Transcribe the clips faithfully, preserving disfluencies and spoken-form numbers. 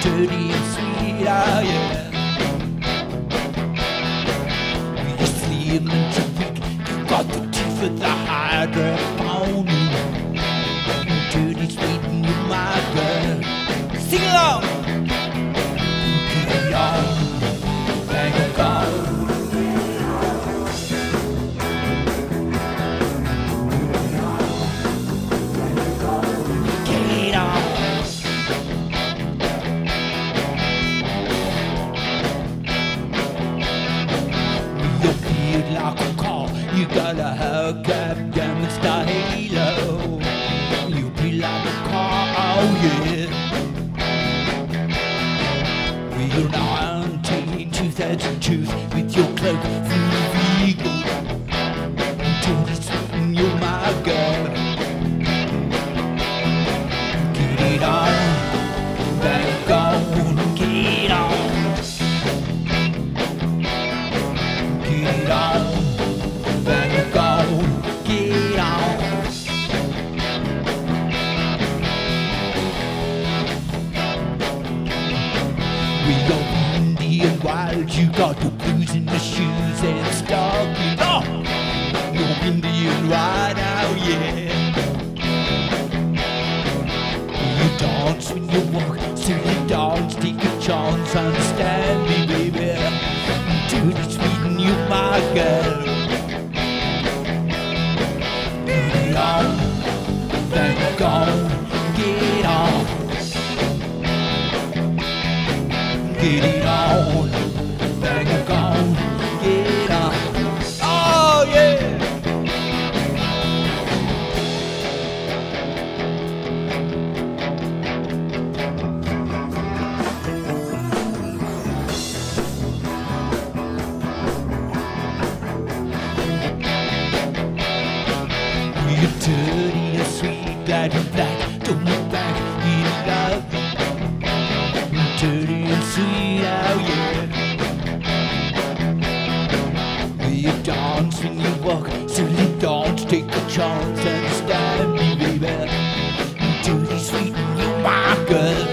dirty and sweet, oh yeah. You're slim and you're weak, you got the teeth of the hydrophone. Dirty, sweet, and you're my girl. Sing along! Get it on, bang it on. Like a car, you got a hubcap, diamond star halo. You be like a car, oh yeah. We're nineteen, two thousand two, with your cloak through Vigo. Dirty sweet and you're my girl. Get it on, back on, get it on. Get it on, back on, get on. We go windy and wild, you got the blues in the shoes and stockings. Oh, you're windy and wild, oh yeah. You dance when you walk, so you dance, take a chance, understand me, baby. Dirty sweet and you my girl. Get it on, back on, get on. Get it on, back on, get on. Oh yeah. You're dirty and sweet, glad you're black, don't look back, in love. You're dirty and sweet, oh yeah. You dance when you walk, silly dance, take a chance, understand me, baby. You're dirty, sweet, and you're my girl.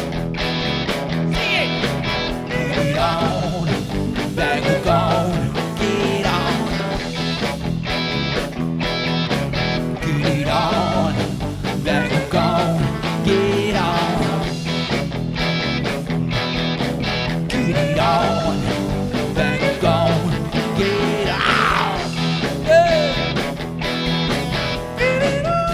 Get it on, back on, get on. Get it on, back on, get on. Get it on, back on, get on. Yeah. Get it on.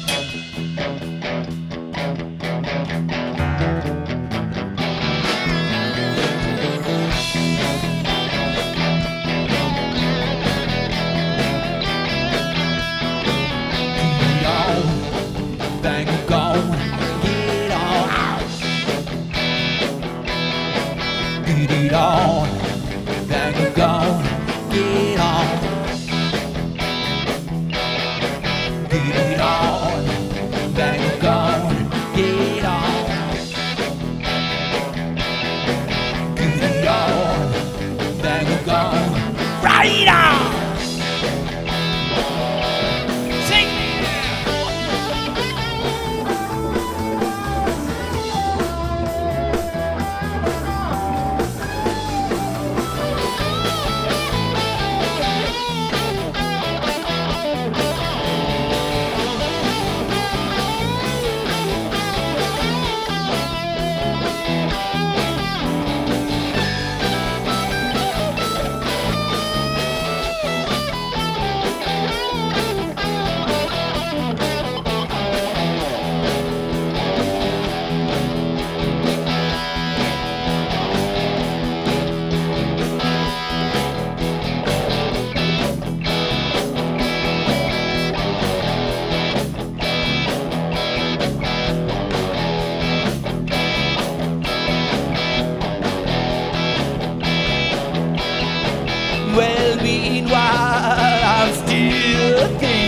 Bang go, get on. Get it on, bang go, get on. Get it on, bang go, get on. Get it on, bang go, right on. Well, meanwhile, I'm still thinking.